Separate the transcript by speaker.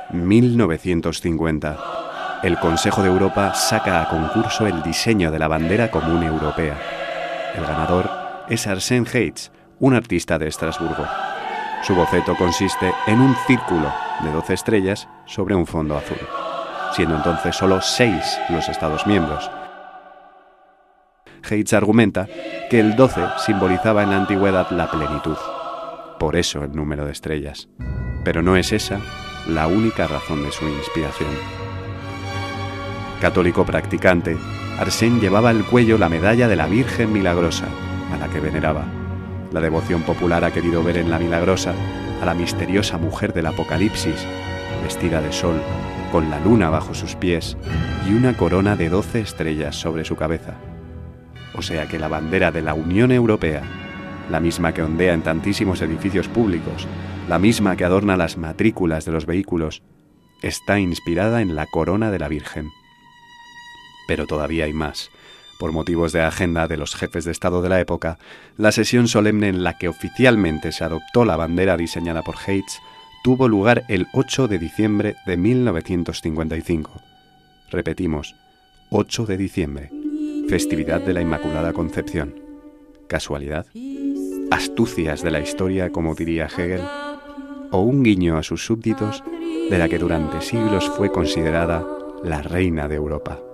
Speaker 1: 1950. El Consejo de Europa saca a concurso el diseño de la bandera común europea. El ganador es Arsène Heitz, un artista de Estrasburgo. Su boceto consiste en un círculo de 12 estrellas sobre un fondo azul, siendo entonces solo 6 los Estados miembros. Heitz argumenta que el 12 simbolizaba en la antigüedad la plenitud, por eso el número de estrellas. Pero no es esa la única razón de su inspiración. Católico practicante, Arsène llevaba al cuello la medalla de la Virgen Milagrosa, a la que veneraba. La devoción popular ha querido ver en la Milagrosa a la misteriosa mujer del Apocalipsis, vestida de sol, con la luna bajo sus pies y una corona de 12 estrellas sobre su cabeza. O sea que la bandera de la Unión Europea, la misma que ondea en tantísimos edificios públicos, la misma que adorna las matrículas de los vehículos, está inspirada en la corona de la Virgen. Pero todavía hay más. Por motivos de agenda de los jefes de Estado de la época, la sesión solemne en la que oficialmente se adoptó la bandera diseñada por Heitz tuvo lugar el 8 de diciembre de 1955. Repetimos, 8 de diciembre, festividad de la Inmaculada Concepción. ¿Casualidad? ¿Astucias de la historia, como diría Hegel? ¿O un guiño a sus súbditos de la que durante siglos fue considerada la reina de Europa?